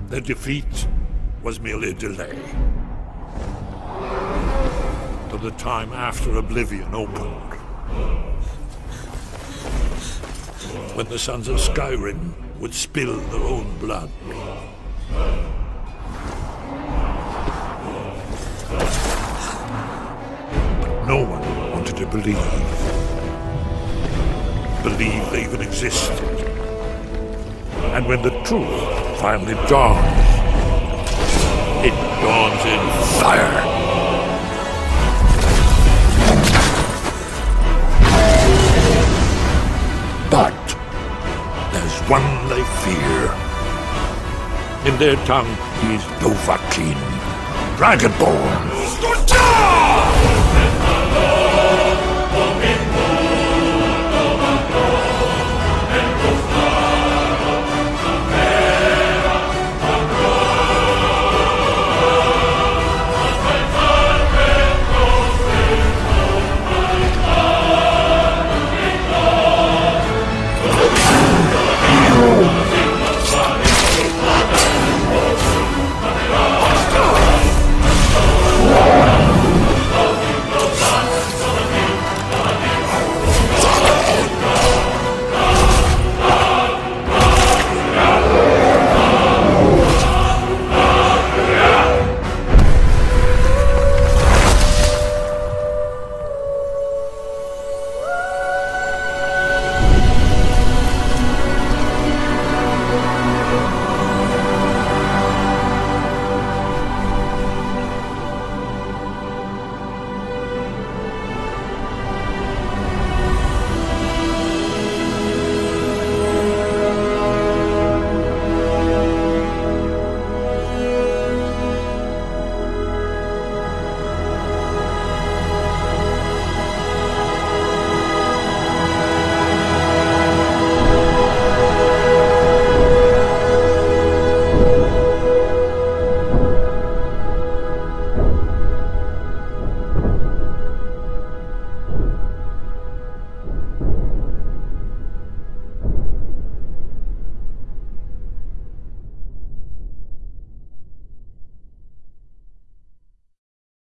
Their defeat was merely a delay. To the time after Oblivion opened. When the Sons of Skyrim would spill their own blood. But no one wanted to believe they even existed. And when the truth finally dawns, it dawns in fire. But there's one they fear. In their tongue, he is Dovahkiin, Dragonborn.